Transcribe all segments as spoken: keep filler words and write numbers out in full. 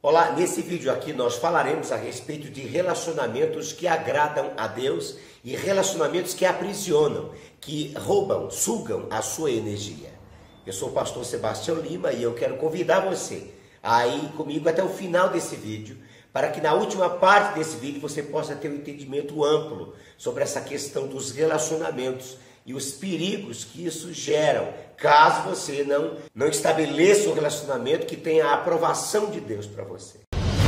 Olá, nesse vídeo aqui nós falaremos a respeito de relacionamentos que agradam a Deus e relacionamentos que aprisionam, que roubam, sugam a sua energia. Eu sou o pastor Sebastião Lima e eu quero convidar você a ir comigo até o final desse vídeo, para que na última parte desse vídeo você possa ter um entendimento amplo sobre essa questão dos relacionamentos e os perigos que isso geram, caso você não, não estabeleça um relacionamento que tenha a aprovação de Deus para você.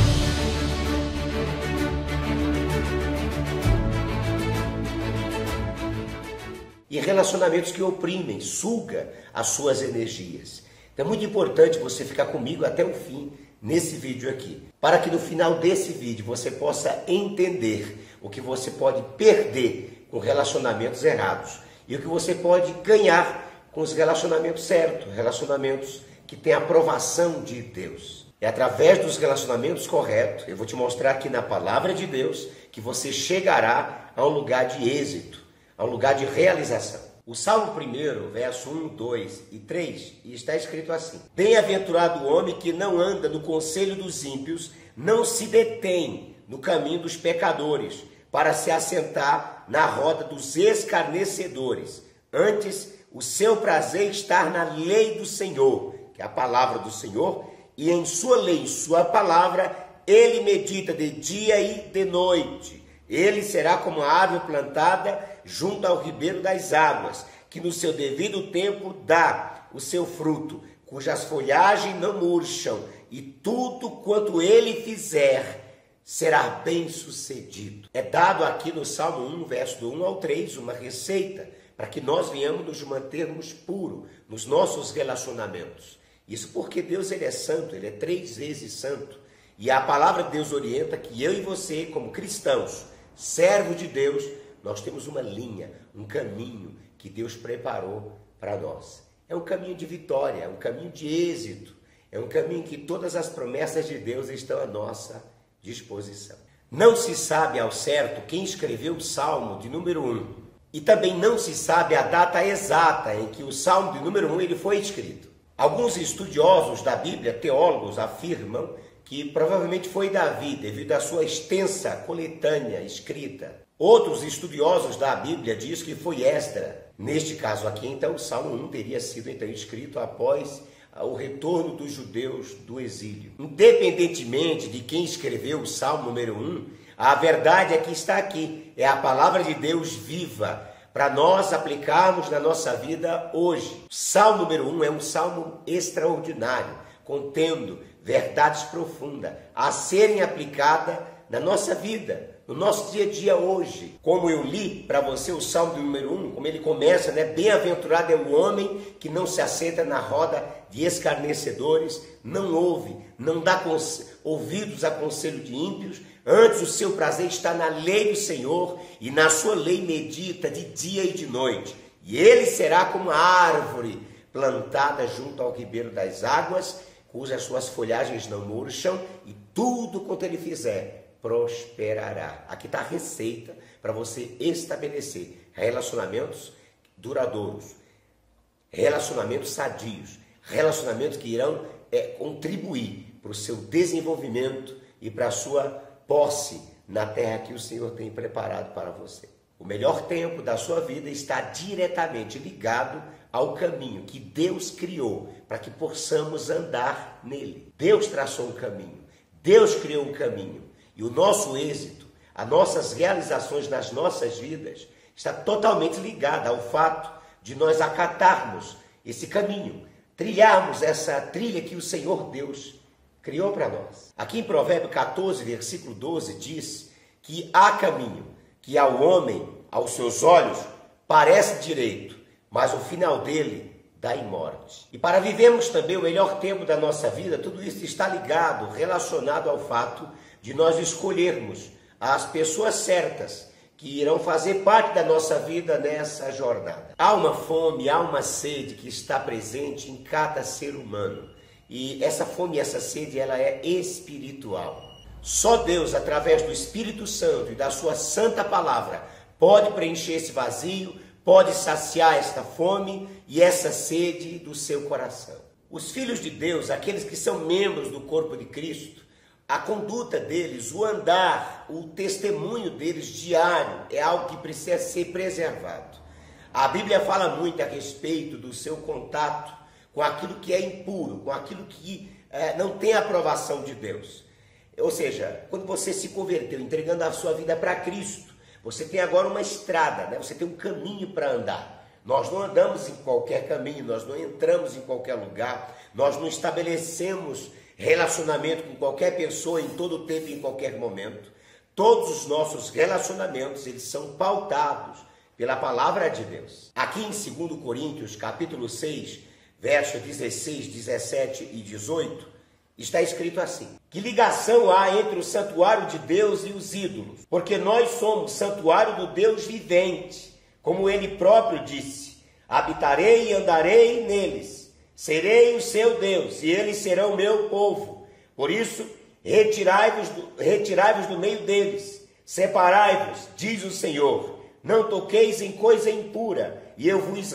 E relacionamentos que oprimem, suga as suas energias. Então é muito importante você ficar comigo até o fim nesse vídeo aqui, para que no final desse vídeo você possa entender o que você pode perder com relacionamentos errados e o que você pode ganhar com os relacionamentos certos, relacionamentos que têm a aprovação de Deus. É através dos relacionamentos corretos, eu vou te mostrar aqui na palavra de Deus, que você chegará a um lugar de êxito, a um lugar de realização. O Salmo primeiro, verso um, dois e três, está escrito assim: Bem-aventurado o homem que não anda no conselho dos ímpios, não se detém no caminho dos pecadores, para se assentar na roda dos escarnecedores. Antes, o seu prazer está na lei do Senhor, que é a palavra do Senhor, e em sua lei, sua palavra, ele medita de dia e de noite. Ele será como a árvore plantada junto ao ribeiro das águas, que no seu devido tempo dá o seu fruto, cujas folhagens não murcham, e tudo quanto ele fizer será bem sucedido. É dado aqui no Salmo um, verso do um ao três, uma receita para que nós venhamos nos mantermos puros nos nossos relacionamentos. Isso porque Deus ele é santo, ele é três vezes santo. E a palavra de Deus orienta que eu e você, como cristãos, servos de Deus, nós temos uma linha, um caminho que Deus preparou para nós. É um caminho de vitória, é um caminho de êxito, é um caminho que todas as promessas de Deus estão à nossa disposição. Não se sabe ao certo quem escreveu o Salmo de número um, e também não se sabe a data exata em que o Salmo de número um ele foi escrito. Alguns estudiosos da Bíblia, teólogos, afirmam que provavelmente foi Davi, devido à sua extensa coletânea escrita. Outros estudiosos da Bíblia dizem que foi Esdras. Neste caso aqui, então, o Salmo um teria sido então escrito após o retorno dos judeus do exílio. Independentemente de quem escreveu o Salmo número um, a verdade é que está aqui. É a palavra de Deus viva para nós aplicarmos na nossa vida hoje. O Salmo número um é um salmo extraordinário, contendo verdades profundas a serem aplicadas na nossa vida, no nosso dia a dia hoje. Como eu li para você o Salmo número um, como ele começa, né? Bem-aventurado é o homem que não se assenta na roda de escarnecedores, não ouve, não dá ouvidos a conselho de ímpios, antes o seu prazer está na lei do Senhor, e na sua lei medita de dia e de noite. E ele será como a árvore plantada junto ao ribeiro das águas, cujas suas folhagens não murcham, e tudo quanto ele fizer prosperará. Aqui está a receita para você estabelecer relacionamentos duradouros, relacionamentos sadios, relacionamentos que irão é, contribuir para o seu desenvolvimento e para a sua posse na terra que o Senhor tem preparado para você. O melhor tempo da sua vida está diretamente ligado ao caminho que Deus criou para que possamos andar nele. Deus traçou um caminho, Deus criou um caminho, e o nosso êxito, as nossas realizações nas nossas vidas está totalmente ligada ao fato de nós acatarmos esse caminho, trilharmos essa trilha que o Senhor Deus criou para nós. Aqui em Provérbios catorze, versículo doze, diz que há caminho que ao homem, aos seus olhos, parece direito, mas o final dele dá em morte. E para vivermos também o melhor tempo da nossa vida, tudo isso está ligado, relacionado ao fato de nós escolhermos as pessoas certas que irão fazer parte da nossa vida nessa jornada. Há uma fome, há uma sede que está presente em cada ser humano. E essa fome e essa sede, ela é espiritual. Só Deus, através do Espírito Santo e da sua santa palavra, pode preencher esse vazio, pode saciar esta fome e essa sede do seu coração. Os filhos de Deus, aqueles que são membros do corpo de Cristo, A conduta deles, o andar, o testemunho deles diário é algo que precisa ser preservado. A Bíblia fala muito a respeito do seu contato com aquilo que é impuro, com aquilo que é, não tem aprovação de Deus. Ou seja, quando você se converteu, entregando a sua vida para Cristo, você tem agora uma estrada, né? Você tem um caminho para andar. Nós não andamos em qualquer caminho, nós não entramos em qualquer lugar, nós não estabelecemos relacionamento com qualquer pessoa em todo tempo e em qualquer momento. Todos os nossos relacionamentos, eles são pautados pela palavra de Deus. Aqui em segundo Coríntios, capítulo seis, versos dezesseis, dezessete e dezoito, está escrito assim: que ligação há entre o santuário de Deus e os ídolos? Porque nós somos santuário do Deus vivente, como ele próprio disse: habitarei e andarei neles. Serei o seu Deus, e eles serão meu povo. Por isso, retirai-vos do, retirai-vos do meio deles, separai-vos, diz o Senhor. Não toqueis em coisa impura, e eu vos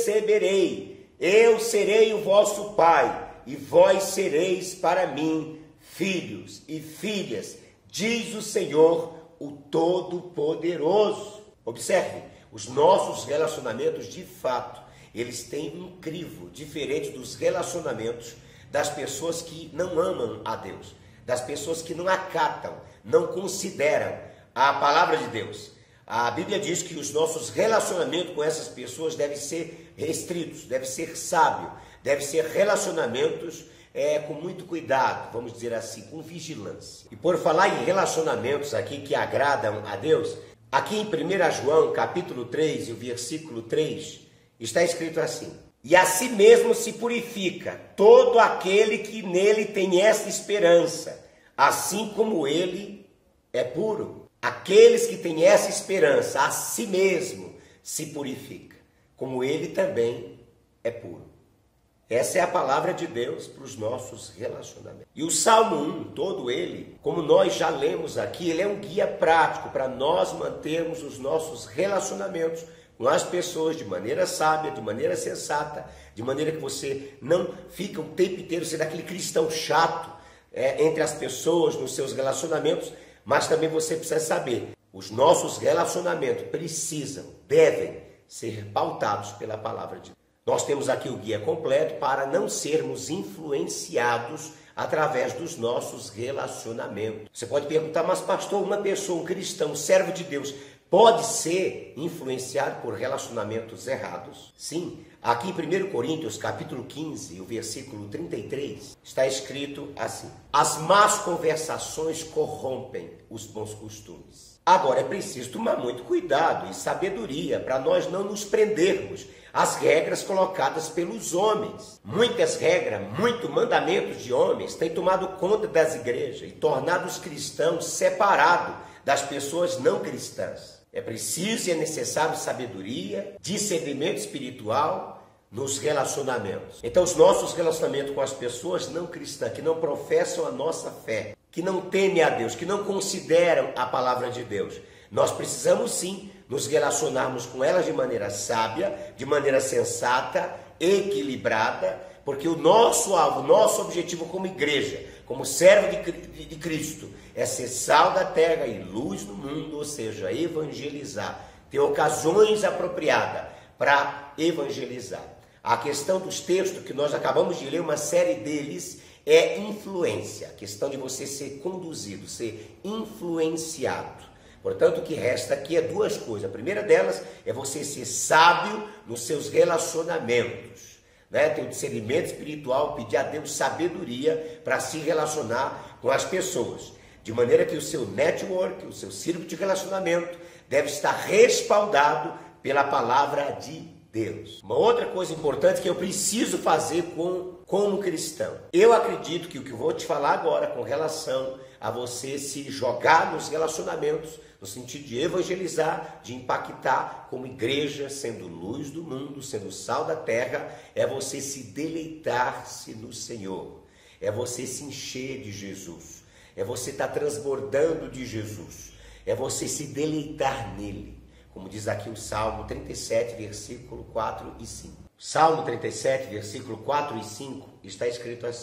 receberei. Eu serei o vosso Pai, e vós sereis para mim filhos e filhas, diz o Senhor, o Todo-Poderoso. Observe, os nossos relacionamentos de fato, eles têm um crivo diferente dos relacionamentos das pessoas que não amam a Deus, das pessoas que não acatam, não consideram a palavra de Deus. A Bíblia diz que os nossos relacionamentos com essas pessoas devem ser restritos, devem ser sábios, devem ser relacionamentos é, com muito cuidado, vamos dizer assim, com vigilância. E por falar em relacionamentos aqui que agradam a Deus, aqui em primeiro João, capítulo três, e o versículo três, está escrito assim: e a si mesmo se purifica todo aquele que nele tem essa esperança, assim como ele é puro. Aqueles que têm essa esperança, a si mesmo se purifica, como ele também é puro. Essa é a palavra de Deus para os nossos relacionamentos. E o Salmo um, todo ele, como nós já lemos aqui, ele é um guia prático para nós mantermos os nossos relacionamentos com as pessoas de maneira sábia, de maneira sensata, de maneira que você não fica o tempo inteiro sendo aquele cristão chato é, entre as pessoas, nos seus relacionamentos, mas também você precisa saber, os nossos relacionamentos precisam, devem ser pautados pela palavra de Deus. Nós temos aqui o guia completo para não sermos influenciados através dos nossos relacionamentos. Você pode perguntar, mas pastor, uma pessoa, um cristão, um servo de Deus, pode ser influenciado por relacionamentos errados? Sim. Aqui em primeiro Coríntios, capítulo quinze, o versículo trinta e três, está escrito assim: as más conversações corrompem os bons costumes. Agora, é preciso tomar muito cuidado e sabedoria para nós não nos prendermos às regras colocadas pelos homens. Muitas regras, muitos mandamentos de homens têm tomado conta das igrejas e tornado os cristãos separados das pessoas não cristãs. É preciso e é necessário sabedoria, discernimento espiritual nos relacionamentos. Então, os nossos relacionamentos com as pessoas não cristãs, que não professam a nossa fé, que não temem a Deus, que não consideram a palavra de Deus, nós precisamos sim nos relacionarmos com elas de maneira sábia, de maneira sensata, equilibrada, porque o nosso alvo, o nosso objetivo como igreja, como servo de, de Cristo, é ser sal da terra e luz no mundo, ou seja, evangelizar, ter ocasiões apropriadas para evangelizar. A questão dos textos que nós acabamos de ler, uma série deles, é influência, a questão de você ser conduzido, ser influenciado. Portanto, o que resta aqui é duas coisas. A primeira delas é você ser sábio nos seus relacionamentos, né? Ter o discernimento espiritual, pedir a Deus sabedoria para se relacionar com as pessoas, de maneira que o seu network, o seu círculo de relacionamento deve estar respaldado pela palavra de Deus. Uma outra coisa importante que eu preciso fazer com, como cristão. Eu acredito que o que eu vou te falar agora com relação a você se jogar nos relacionamentos, no sentido de evangelizar, de impactar como igreja, sendo luz do mundo, sendo sal da terra, é você se deleitar-se no Senhor, é você se encher de Jesus, é você estar transbordando de Jesus, é você se deleitar nele, como diz aqui o Salmo trinta e sete, versículo quatro e cinco. Salmo trinta e sete, versículo quatro e cinco, está escrito assim: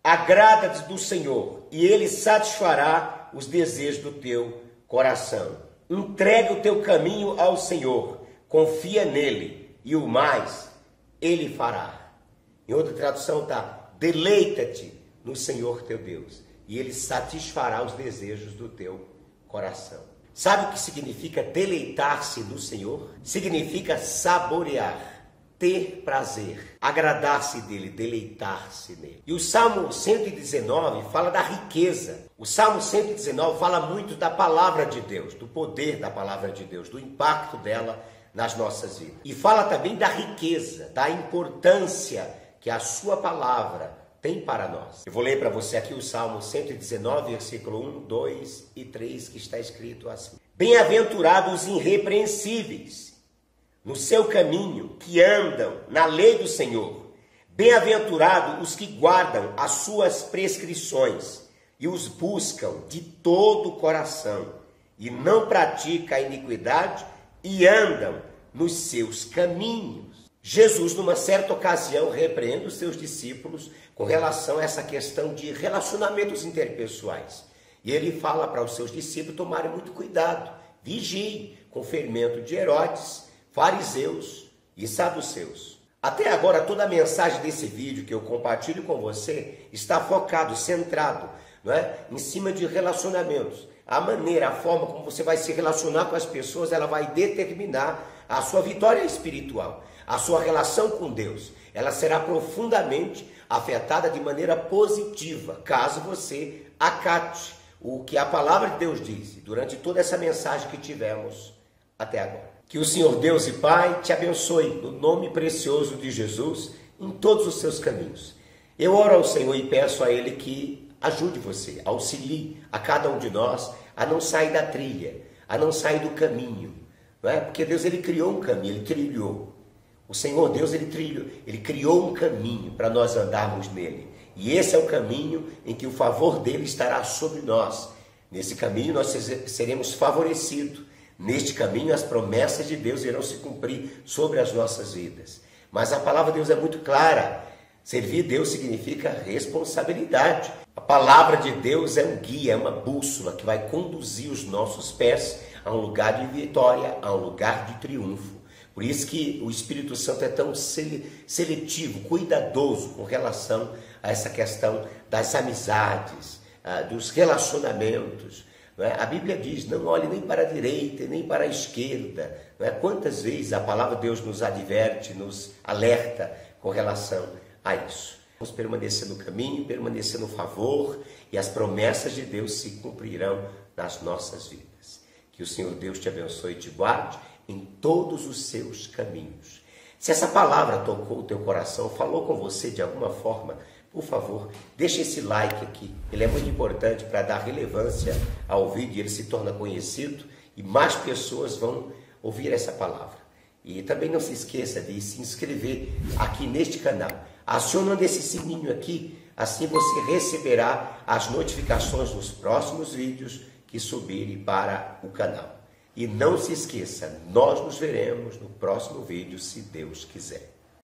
Agrada-te do Senhor e Ele satisfará os desejos do teu coração. Entrega o teu caminho ao Senhor, confia nele e o mais Ele fará. Em outra tradução está: deleita-te no Senhor teu Deus e Ele satisfará os desejos do teu coração. Sabe o que significa deleitar-se no Senhor? Significa saborear, ter prazer, agradar-se dele, deleitar-se nele. E o Salmo cento e dezenove fala da riqueza. O Salmo cento e dezenove fala muito da palavra de Deus, do poder da palavra de Deus, do impacto dela nas nossas vidas. E fala também da riqueza, da importância que a sua palavra tem para nós. Eu vou ler para você aqui o Salmo cento e dezenove, versículo um, dois e três, que está escrito assim: Bem-aventurados os irrepreensíveis no seu caminho, que andam na lei do Senhor. Bem-aventurados os que guardam as suas prescrições e os buscam de todo o coração, e não praticam a iniquidade e andam nos seus caminhos. Jesus, numa certa ocasião, repreende os seus discípulos com relação a essa questão de relacionamentos interpessoais. E ele fala para os seus discípulos tomarem muito cuidado, vigiem com o fermento de Herodes, fariseus e saduceus. Até agora, toda a mensagem desse vídeo que eu compartilho com você está focado, centrado, não é? Em cima de relacionamentos. A maneira, a forma como você vai se relacionar com as pessoas, ela vai determinar a sua vitória espiritual, a sua relação com Deus. Ela será profundamente afetada de maneira positiva, caso você acate o que a palavra de Deus diz durante toda essa mensagem que tivemos até agora. Que o Senhor Deus e Pai te abençoe no nome precioso de Jesus em todos os seus caminhos. Eu oro ao Senhor e peço a Ele que ajude você, auxilie a cada um de nós a não sair da trilha, a não sair do caminho, não é? Porque Deus, Ele criou um caminho, Ele trilhou. O Senhor Deus, Ele trilhou, Ele criou um caminho para nós andarmos nele. E esse é o caminho em que o favor dele estará sobre nós. Nesse caminho nós seremos favorecidos. Neste caminho as promessas de Deus irão se cumprir sobre as nossas vidas. Mas a palavra de Deus é muito clara. Servir Deus significa responsabilidade. A palavra de Deus é um guia, é uma bússola que vai conduzir os nossos pés a um lugar de vitória, a um lugar de triunfo. Por isso que o Espírito Santo é tão seletivo, cuidadoso com relação a essa questão das amizades, dos relacionamentos. Não é? A Bíblia diz, não olhe nem para a direita nem para a esquerda. Não é? Quantas vezes a palavra de Deus nos adverte, nos alerta com relação a isso. Vamos permanecer no caminho, permanecer no favor, e as promessas de Deus se cumprirão nas nossas vidas. Que o Senhor Deus te abençoe e te guarde em todos os seus caminhos. Se essa palavra tocou o teu coração, falou com você de alguma forma, por favor, deixa esse like aqui. Ele é muito importante para dar relevância ao vídeo, ele se torna conhecido e mais pessoas vão ouvir essa palavra. E também não se esqueça de se inscrever aqui neste canal. Acionando esse sininho aqui, assim você receberá as notificações dos próximos vídeos que subirem para o canal. E não se esqueça, nós nos veremos no próximo vídeo, se Deus quiser.